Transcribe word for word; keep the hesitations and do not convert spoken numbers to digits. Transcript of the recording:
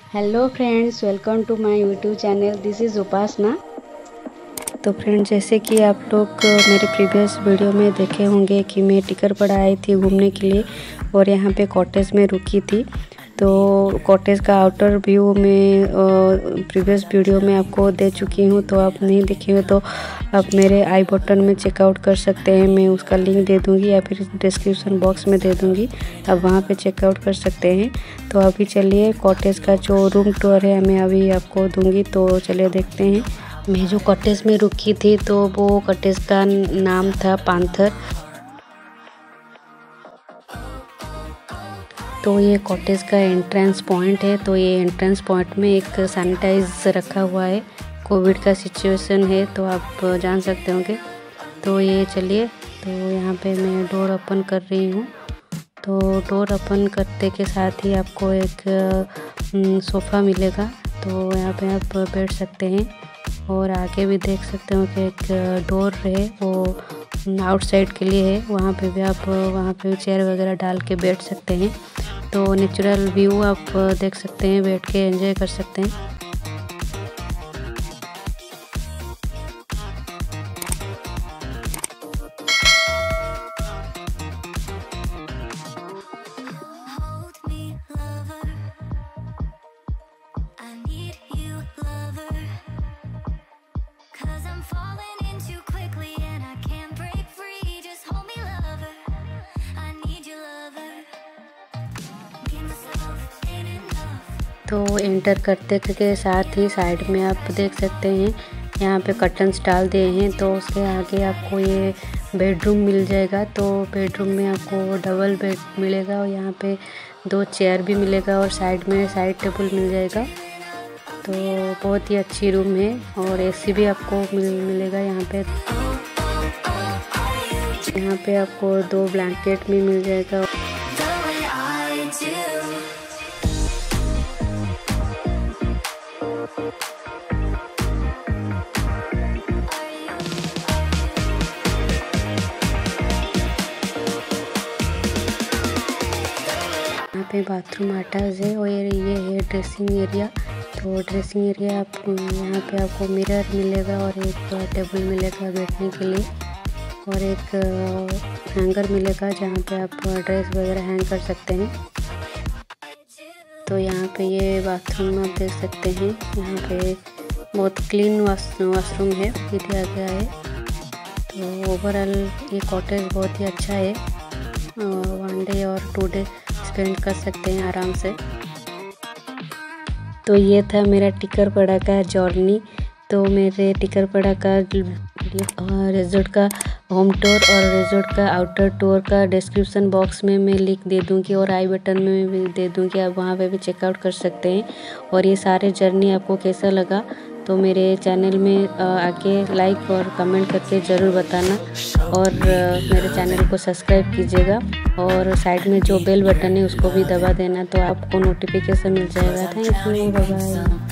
Hello friends, welcome to my YouTube channel. This is Upasana. तो friends, जैसे कि आप लोग मेरे प्रीवियस वीडियो में देखे होंगे कि मैं टिकरपड़ा आई थी घूमने के लिए और यहाँ पे कॉटेज में रुकी थी। तो कॉटेज का आउटर व्यू में प्रीवियस वीडियो में आपको दे चुकी हूँ, तो आप नहीं देखे हो तो आप मेरे आई बटन में चेकआउट कर सकते हैं। मैं उसका लिंक दे दूँगी या फिर डिस्क्रिप्शन बॉक्स में दे दूँगी, आप वहाँ पे चेकआउट कर सकते हैं। तो अभी चलिए कॉटेज का जो रूम टूर है मैं अभी आपको दूँगी, तो चलिए देखते हैं। मैं जो कॉटेज में रुकी थी तो वो कॉटेज का नाम था पांथर। तो ये कॉटेज का एंट्रेंस पॉइंट है। तो ये एंट्रेंस पॉइंट में एक सैनिटाइज रखा हुआ है। कोविड का सिचुएशन है तो आप जान सकते होंगे। तो ये चलिए, तो यहाँ पे मैं डोर ओपन कर रही हूँ। तो डोर ओपन करते के साथ ही आपको एक सोफ़ा मिलेगा, तो यहाँ पे आप बैठ सकते हैं। और आगे भी देख सकते हो कि एक डोर है वो आउटसाइड के लिए है, वहाँ पे भी आप वहाँ पे चेयर वगैरह डाल के बैठ सकते हैं। तो नेचुरल व्यू आप देख सकते हैं, बैठ के एंजॉय कर सकते हैं। तो एंटर करते के साथ ही साइड में आप देख सकते हैं यहाँ पे कर्टन्स डाल दिए हैं। तो उसके आगे आपको ये बेडरूम मिल जाएगा। तो बेडरूम में आपको डबल बेड मिलेगा और यहाँ पे दो चेयर भी मिलेगा और साइड में साइड टेबल मिल जाएगा। तो बहुत ही अच्छी रूम है और एसी भी आपको मिल मिलेगा यहाँ पे। यहाँ पे आपको दो ब्लैंकेट भी मिल जाएगा। यहाँ पे बाथरूम अटैच है और ये है ड्रेसिंग एरिया। तो ड्रेसिंग एरिया आप यहाँ पे आपको मिरर मिलेगा और एक टेबल मिलेगा बैठने के लिए और एक हैंगर मिलेगा जहाँ पे आप ड्रेस वगैरह हैंग कर सकते हैं। तो यहाँ पे ये बाथरूम आप देख सकते हैं, यहाँ पे बहुत क्लीन वॉशरूम है, ये दिया गया है। तो ओवरऑल ये कॉटेज बहुत ही अच्छा है, वन डे और टू डे स्पेंड कर सकते हैं आराम से। तो ये था मेरा टिकरपड़ा का जर्नी। तो मेरे टिकरपड़ा का रिजॉर्ट का होम टूर और रिजॉर्ट का आउटर टूर का डिस्क्रिप्शन बॉक्स में मैं लिंक दे दूंगी और आई बटन में भी दे दूंगी, आप वहाँ पे भी चेकआउट कर सकते हैं। और ये सारे जर्नी आपको कैसा लगा तो मेरे चैनल में आके लाइक और कमेंट करके ज़रूर बताना और मेरे चैनल को सब्सक्राइब कीजिएगा और साइड में जो बेल बटन है उसको भी दबा देना, तो आपको नोटिफिकेशन मिल जाएगा। Thank you, bye bye.